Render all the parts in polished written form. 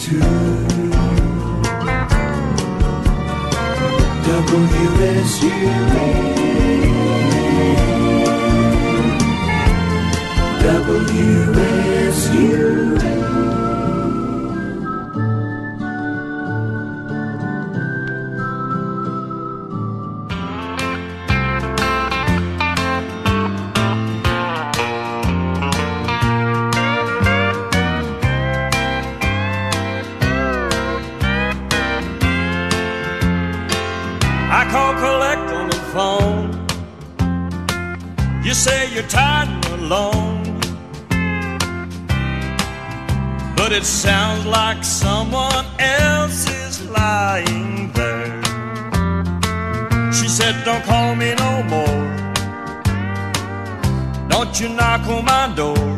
62 WSUA WSUA. I call, collect on the phone. You say you're tired and alone, but it sounds like someone else is lying there. She said, don't call me no more. Don't you knock on my door.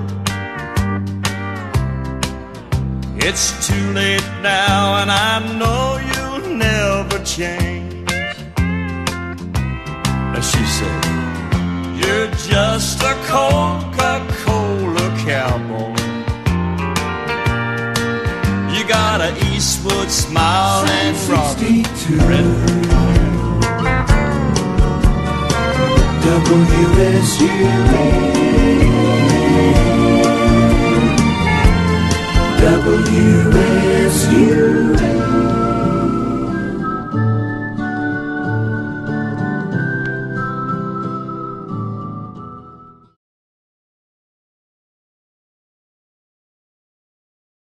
It's too late now and I know you'll never change. And she said, you're just a Coca-Cola cowboy. You got an Eastwood smile and Robbie Redford. WSUA WSUA